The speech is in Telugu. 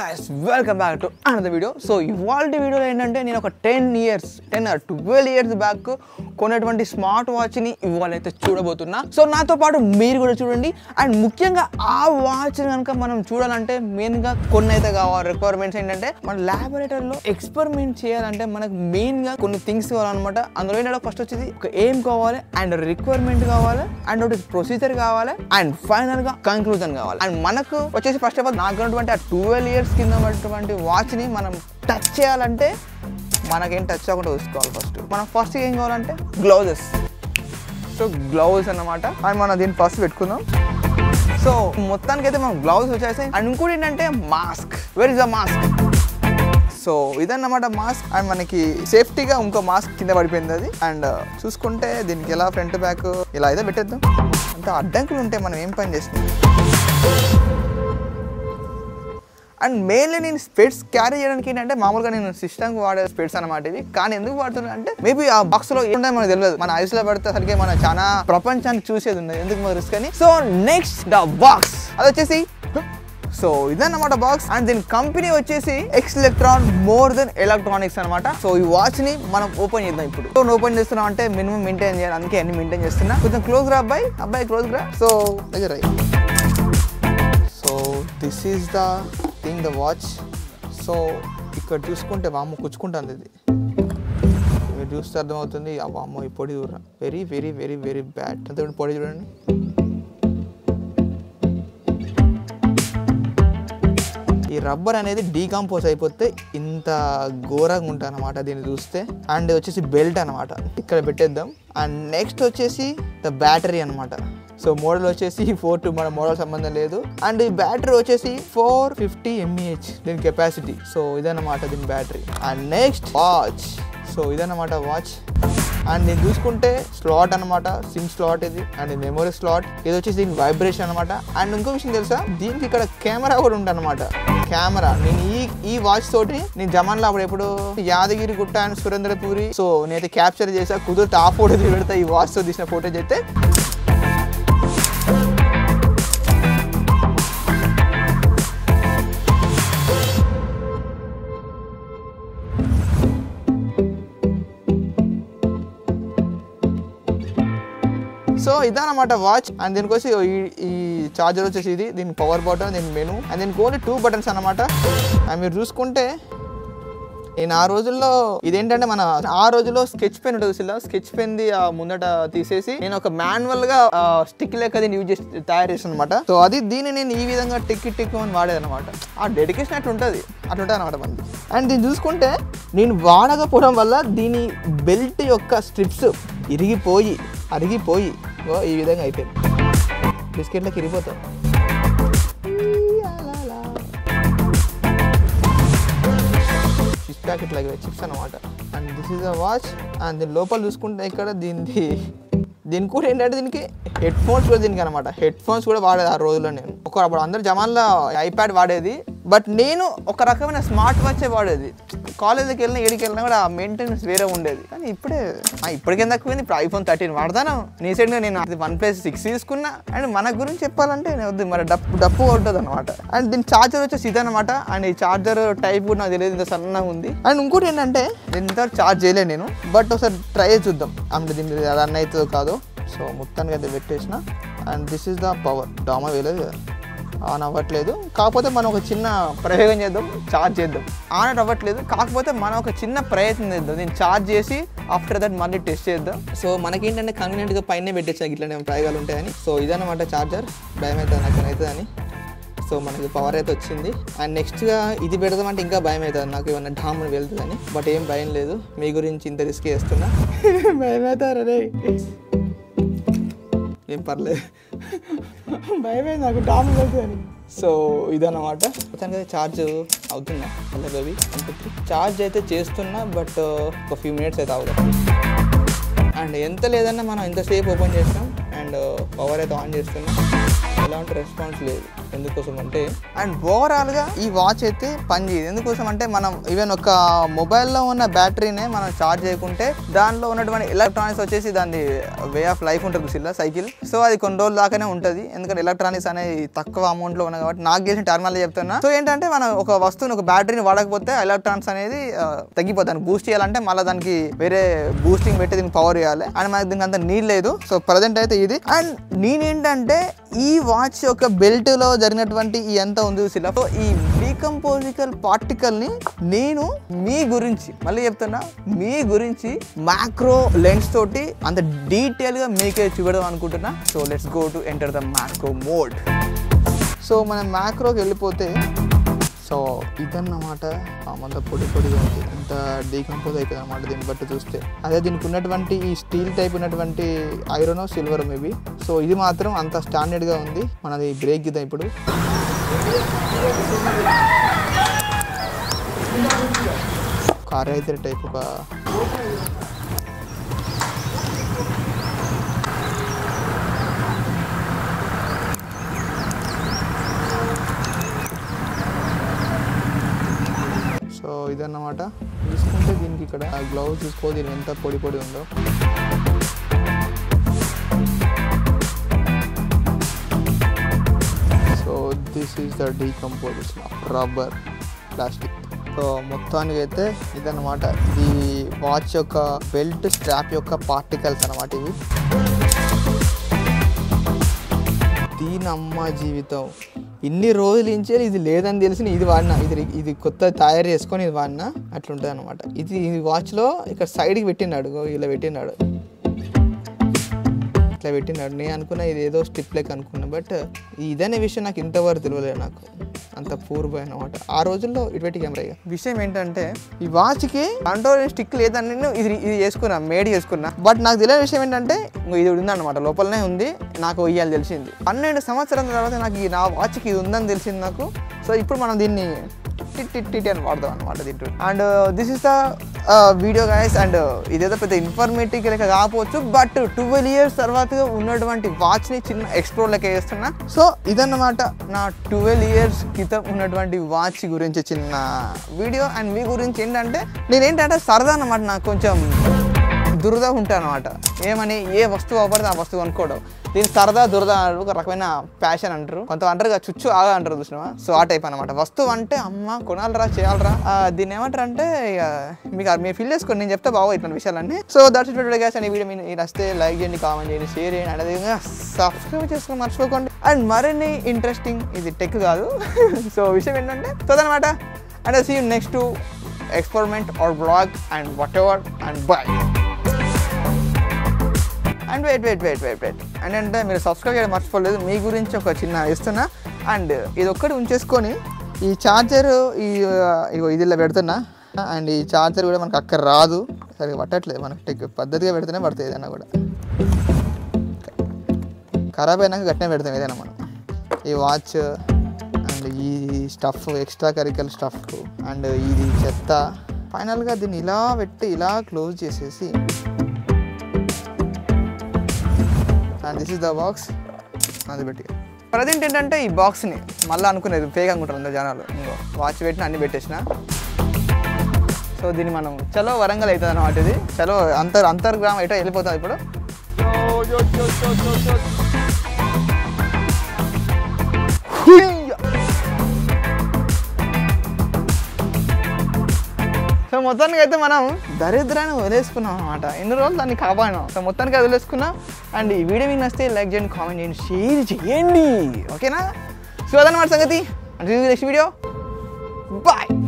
guys, welcome back to another video. So ఇవాల్టి వీడియోలో ఏంటంటే నేను ఒక 10 or 12 years బ్యాక్ కొన్నటువంటి స్మార్ట్ వాచ్ ని ఇవాళైతే చూడబోతున్నా. సో నాతో పాటు మీరు కూడా చూడండి. అండ్ ముఖ్యంగా ఆ వాచ్ కనుక మనం చూడాలంటే మెయిన్ గా కొన్ని అయితే కావాలి రిక్వైర్మెంట్స్ ఏంటంటే మన ల్యాబొరేటరీలో ఎక్స్పెరిమెంట్ చేయాలంటే మనకు మెయిన్ గా కొన్ని థింగ్స్ కావాలన్నమాట. అందులో ఏంటంటే ఫస్ట్ వచ్చేది ఒక ఎయిమ్ కావాలి, అండ్ రిక్వైర్మెంట్ కావాలి, అండ్ ఒకటి ప్రొసీజర్ కావాలి, అండ్ ఫైనల్ గా కంక్లూజన్ కావాలి. అండ్ మనకు వచ్చేసి ఫస్ట్ ఆఫ్ ఆల్ నాకు ఉన్నటువంటి ఆ 12 years కింద ఉన్నటువంటి వాచ్ ని మనం టచ్ చేయాలంటే మనకేం టచ్ అవ్వకుండా చూసుకోవాలి. మనం ఫస్ట్ ఏం కావాలంటే గ్లౌజెస్. సో గ్లౌజ్ అన్నమాట. అండ్ మనం దీన్ని ఫస్ట్ పెట్టుకుందాం. సో మొత్తానికి అయితే మనం గ్లౌజ్ వచ్చేసాయి. అండ్ ఇంకోటి ఏంటంటే mask. Where is the mask? So ఇదన్నమాట మాస్క్. అండ్ మనకి సేఫ్టీగా ఇంకో మాస్క్ కింద పడిపోయింది అది. అండ్ చూసుకుంటే దీనికి ఎలా ఫ్రంట్ బ్యాక్ ఇలా అయితే పెట్టేద్దాం. అంత అడ్డంకులు ఉంటే మనం ఏం పని చేస్తాం. అండ్ మెయిన్లీ నేను స్పెట్స్ క్యారీ చేయడానికి ఏంటంటే మామూలుగా నేను సిస్టమ్కి వాడే స్పెట్స్ అనమాట ఇవి. కానీ ఎందుకు వాడుతున్నా అంటే మేబీ ఆ బాక్స్ లో ఏంటంటే మనకు తెలియదు. మన ఐస్ లో పడితే సరిగ్గా మన చాలా ప్రపంచాన్ని చూసేది ఉన్నది. ఎందుకు మన రిస్క్ అని. సో నెక్స్ట్ ద బాక్స్ అది వచ్చేసి సో ఇదన్నమాట బాక్స్. అండ్ దీని కంపెనీ వచ్చేసి ఎక్సెలెక్ట్రాన్ మోర్ దెన్ ఎలక్ట్రానిక్స్ అనమాట. సో ఈ వాచ్ ని మనం ఓపెన్ చేద్దాం. ఇప్పుడు ఓపెన్ చేస్తున్నాం అంటే మినిమం మెయింటైన్ చేయాలి. అందుకే అన్ని మెయింటైన్ చేస్తున్నా. కొంచెం క్లోజ్ రా అబ్బాయి క్లోజ్ రా. సో దగ్గర so this is the thing the watch. So ఇక్కడ చూసుకుంటే వామ్మ కూర్చుకుంటుంది. ఇది మీరు చూస్తే అర్థమవుతుంది. ఆ వామ్మ ఈ పొడి చూడ very very very very bad. అంతే పొడి చూడండి. ఈ రబ్బర్ అనేది డీకంపోజ్ అయిపోతే ఇంత ఘోరంగా ఉంటుంది అనమాట దీన్ని చూస్తే. అండ్ వచ్చేసి బెల్ట్ అనమాట ఇక్కడ పెట్టేద్దాం. అండ్ నెక్స్ట్ వచ్చేసి ద బ్యాటరీ అనమాట. సో మోడల్ వచ్చేసి 4 మన మోడల్ సంబంధం లేదు. అండ్ ఈ బ్యాటరీ వచ్చేసి 450 mAh దీని కెపాసిటీ. సో ఇదన్నమాట దీని battery. And next watch. So ఇదన్నమాట వాచ్. అండ్ నేను చూసుకుంటే స్లాట్ అనమాట, సిమ్ స్లాట్ ఇది. And memory slot. ఇది వచ్చేసి దీనికి వైబ్రేషన్ అనమాట. అండ్ ఇంకో విషయం తెలుసా, దీనికి ఇక్కడ కెమెరా కూడా ఉంటుంది అనమాట. కెమెరా నేను ఈ వాచ్ తోటి నేను జమాన్లో అప్పుడు ఎప్పుడు యాదగిరి గుట్ట అండ్ సురేంద్రపూరి సో నేనైతే క్యాప్చర్ చేసా. కుదిరితే ఆ ఫోటో పెడతా. ఈ వాచ్ తో తీసిన ఫోటోస్ అయితే సో ఇదన్నమాట వాచ్. అండ్ దీనికోసం ఈ చార్జర్ వచ్చేసి ఇది. దీని పవర్ బటన్, దీని మెనూ, అండ్ దీనికి ఓన్లీ 2 buttons అనమాట. అండ్ మీరు చూసుకుంటే నేను ఆ రోజుల్లో ఇదేంటంటే మన ఆ రోజుల్లో స్కెచ్ పెన్ ఉంటుంది. స్కెచ్ పెన్ ది ముందట తీసేసి నేను ఒక మాన్యువల్ గా స్టిక్ లెక్క దీన్ని యూజ్ చేసి తయారు చేసాను అనమాట. సో దీన్ని నేను ఈ విధంగా టిక్ అని వాడేది అనమాట. ఆ డెడికేషన్ అట్లుంటుంది అనమాట మనది. అండ్ దీన్ని చూసుకుంటే నేను వాడకపోవడం వల్ల దీని బెల్ట్ యొక్క స్ట్రిప్స్ అరిగిపోయి ఈ విధంగా అయిపోయింది. బిస్కెట్లకు ఇరిగిపోతాయి. చిప్స్ ప్యాకెట్ లాగా చిప్స్ అనమాట. And this is a watch. And దీని లోపల చూసుకుంటే ఇక్కడ దీనికి కూడా ఏంటంటే దీనికి హెడ్ ఫోన్స్ కూడా దీనికి అనమాట. హెడ్ ఫోన్స్ కూడా వాడేది ఆ రోజుల్లో నేను. అప్పుడు అందరు జమాన్లో ఐప్యాడ్ వాడేది. బట్ నేను ఒక రకమైన స్మార్ట్ వాచే వాడేది. కాలేజీకి వెళ్ళినా ఏడికి వెళ్ళినా కూడా ఆ మెయింటెనెన్స్ వేరే ఉండేది. కానీ ఇప్పటికేం తక్కువైంది. ఇప్పుడు iPhone 13 వాడతాను. రీసెంట్గా నేను OnePlus 6 తీసుకున్నా. అండ్ మన గురించి చెప్పాలంటే వద్దు మరి డప్పు కొట్టదు అనమాట. అండ్ దీని ఛార్జర్ వచ్చేసి ఇదనమాట. అండ్ ఈ ఛార్జర్ టైప్ కూడా నాకు తెలియదు, ఇంత సన్నగా ఉంది. అండ్ ఇంకోటి ఏంటంటే దీంతో ఛార్జ్ చేయలేదు నేను. బట్ ఒకసారి ట్రై చేసి చూద్దాం అంటే దీన్ని రన్ అవుతుందో కాదో. సో మొత్తానికి అయితే పెట్టేసిన. And this is the power. డామా వేయలేదు కదా, ఆన్ అవ్వట్లేదు. కాకపోతే మనం ఒక చిన్న ప్రయోగం చేద్దాం, ఛార్జ్ చేద్దాం. ఆన్ అవ్వట్లేదు, కాకపోతే మనం ఒక చిన్న ప్రయత్నం చేద్దాం. నేను ఛార్జ్ చేసి ఆఫ్టర్ దట్ మళ్ళీ టెస్ట్ చేద్దాం. సో మనకేంటంటే కన్వీనియంట్గా పైన పెట్టేసాను ఇట్లా ప్రయోగాలు ఉంటాయని. సో ఇదన్నమాట ఛార్జర్. భయం అవుతుంది నాకు అవుతుందని. సో మనకి పవర్ అయితే వచ్చింది. అండ్ నెక్స్ట్గా ఇది పెడదామంటే ఇంకా భయం అవుతుంది నాకు, ఏమన్నా డామ్ని వెళ్తుందని. బట్ ఏం భయం లేదు. మీ గురించి ఇంత రిస్క్ చేస్తున్నా. భయం అవుతారు రే, ఏం పర్లేదు. భయమైంది నాకు డామ్ వెళ్తుందని. సో ఇదన్నమాట. మొత్తానికి ఛార్జ్ అవుతున్నా. హలో బేబీ ఛార్జ్ అయితే చేస్తున్నా. బట్ ఒక few minutes అయితే అవుతుంది. అండ్ ఎంత లేదన్నా మనం ఎంతసేపు ఓపెన్ చేస్తాం. అండ్ పవర్ అయితే ఆన్ చేస్తున్నాం. ఎలాంటి రెస్పాన్స్ లేదు. ఎందుకోసం అంటే అండ్ ఓవరాల్గా ఈ వాచ్ అయితే పనిచేయదు. ఎందుకోసం అంటే మనం ఈవెన్ ఒక మొబైల్లో ఉన్న బ్యాటరీనే మనం ఛార్జ్ చేయకుంటే దానిలో ఉన్నటువంటి ఎలక్ట్రానిక్స్ వచ్చేసి దాని వే ఆఫ్ లైఫ్ ఉంటుంది సిల్లా సైకిల్. సో అది కొన్ని రోజుల దాకానే ఉంటుంది. ఎందుకంటే ఎలక్ట్రానిక్స్ అనేది తక్కువ అమౌంట్లో ఉన్నాయి కాబట్టి నాకు చేసిన టర్మినల్ చెప్తున్నా. సో ఏంటంటే మనం ఒక వస్తువుని ఒక బ్యాటరీని వాడకపోతే ఎలక్ట్రానిక్స్ అనేది తగ్గిపోతుంది. బూస్ట్ చేయాలంటే మళ్ళీ దానికి వేరే బూస్టింగ్ పెట్టి దీనికి పవర్ ఇవ్వాలి అండ్ మనకి దీనికి అంత నీడ్ లేదు. సో ప్రజెంట్ అయితే ఇది. అండ్ నేనేంటంటే ఈ వాచ్ యొక్క బెల్ట్ లో జరిగినటువంటి ఈ ఎంత ఉంది చూసిలా. సో ఈ డీకంపోజికల్ పార్టికల్ ని నేను మీ గురించి మళ్ళీ చెప్తున్నా, మీ గురించి మ్యాక్రో లెన్స్ తోటి అంత డీటెయిల్ గా మీకే చూపెడదాం అనుకుంటున్నా. So let's go to enter the macro mode. So మనం మ్యాక్రోకి వెళ్ళిపోతే సో ఇదన్నమాట అంత పొడి పొడిగా ఉంది, ఇంత డీకంపోజ్ అయిపోయింది అనమాట దీన్ని బట్టి చూస్తే. అదే దీనికి ఉన్నటువంటి ఈ స్టీల్ టైప్ ఉన్నటువంటి ఐరన్ సిల్వర్ మేబీ. సో ఇది మాత్రం అంత స్టాండర్డ్గా ఉంది. మనది బ్రేక్ ఇద్దాం ఇప్పుడు. కార్ అయితే టైప్ ఒక సో ఇదన్నమాట. తీసుకుంటే దీనికి ఇక్కడ గ్లౌజ్ చూసుకో, దీని ఎంత పొడి పొడి ఉందో. So this is the decomposition of rubber plastic. So మొత్తానికి అయితే ఇదన్నమాట. ఇది వాచ్ యొక్క బెల్ట్ స్ట్రాప్ యొక్క పార్టికల్స్ అన్నమాట ఇవి. దీనమ్మ జీవితం ఇన్ని రోజుల నుంచే ఇది లేదని తెలిసి ఇది వాడినా, ఇది కొత్త తయారు చేసుకొని ఇది వాడినా అట్లుంటుంది అనమాట. ఇది వాచ్లో ఇక్కడ సైడ్కి పెట్టినాడు, ఇలా పెట్టినాడు, ఇట్లా పెట్టినాడు. నేను అనుకున్నా ఇది ఏదో స్టిప్ లెక్క అనుకున్నా, బట్ ఇదనే విషయం నాకు ఇంతవరకు తెలియలేదు. నాకు అంత పూర్వం అనమాట ఆ రోజుల్లో ఇటువంటి కెమెరా. విషయం ఏంటంటే ఈ వాచ్కి కంట్రోల్ స్టిక్ లేదని నేను ఇది చేసుకున్నా, మేడ్ చేసుకున్నా. బట్ నాకు తెలియని విషయం ఏంటంటే ఇది ఉందన్నమాట, లోపలనే ఉంది. నాకు ఇవాళ తెలిసింది 12 సంవత్సరాల తర్వాత నాకు నా వాచ్కి ఇది ఉందని తెలిసింది నాకు. సో ఇప్పుడు మనం దీన్ని టిట్ అని వాడదాం అనమాట దీంట్లో. And this is the video guys. And ఇదేదో పెద్ద ఇన్ఫర్మేటివ్ లెక్క కాకపోవచ్చు, బట్ 12 years తర్వాత ఉన్నటువంటి వాచ్ని చిన్న ఎక్స్ప్లోర్ లెక్క చేస్తున్నా. సో ఇదన్నమాట నా 12 years క్రితం ఉన్నటువంటి వాచ్ గురించి చిన్న వీడియో. అండ్ మీ గురించి ఏంటంటే నేనేంటంటే సరదా అన్నమాట, నాకు కొంచెం దురద ఉంటాను అనమాట. ఏమని ఏ వస్తువు అవ్వబడితే ఆ వస్తువు అనుకోవడం. దీని సరదా దురద ఒక రకమైన ప్యాషన్ అంటారు, కొంత అంటారు కదా, చుచ్చు ఆగా అంటారు చూసినావా. సో ఆ టైప్ అనమాట. వస్తువు అంటే అమ్మ కొనాలరా చేయాలరా, దీన్ని ఏమంటారు అంటే మీకు మీరు ఫీల్ చేసుకోండి, నేను చెప్తే బాగా ఇట్లాంటి విషయాలన్నీ. So that's it guys. And ఈ వీడియో మీరు నచ్చితే లైక్ చేయండి, కామెంట్ చేయండి, షేర్ చేయండి, అదేవిధంగా సబ్స్క్రైబ్ చేసుకొని మర్చిపోకండి. అండ్ మరిన్ని ఇంట్రెస్టింగ్, ఇది టెక్ కాదు సో విషయం ఏంటంటే అదనమాట. And see you next to experiment or blog and whatever and bye. And wait and అంటే మీరు సబ్స్క్రైబ్ చేయడం మర్చిపోలేదు. మీ గురించి ఒక చిన్న ఇస్తున్నా. అండ్ ఇది ఒక్కటి ఉంచేసుకొని ఈ ఛార్జర్ ఇది ఇలా పెడుతున్నా. అండ్ ఈ ఛార్జర్ కూడా మనకు అక్కడ రాదు, సరిగ్గా పట్టట్లేదు. మనకు టెక్ పద్ధతిగా పెడితేనే పడుతుంది ఏదైనా కూడా. ఖరాబ్ అయినాక గట్టినే పెడతాం ఏదైనా మనం. ఈ వాచ్ అండ్ ఈ stuff, extracurricular stuff and ఇది చెత్త. ఫైనల్గా దీన్ని ఇలా పెట్టి ఇలా క్లోజ్ చేసేసి and this is the box అది పెట్టి. ప్రజెంట్ ఏంటంటే ఈ బాక్స్ని మళ్ళీ అనుకునేది ఫేక్ అనుకుంటారు అందరు జనాలు. ఇంకో వాచ్ పెట్టిన అన్ని పెట్టేసిన. సో దీన్ని మనం చలో వరంగల్ అవుతుంది అన్నమాట. ఇది చలో అంతర్గ్రామం అయితే వెళ్ళిపోతుంది ఇప్పుడు. సో మొత్తానికి అయితే మనం దరిద్రాన్ని వదిలేసుకున్నాం అనమాట. ఎన్ని రోజులు దాన్ని కాపాడినాం. సో మొత్తానికి వదిలేసుకున్నాం. అండ్ ఈ వీడియో మీకు నచ్చితే లైక్ చేయండి, కామెంట్ చేయండి, షేర్ చేయండి, ఓకేనా? సో అదన్నమాట సంగతి. అంటే నెక్స్ట్ వీడియో బాయ్.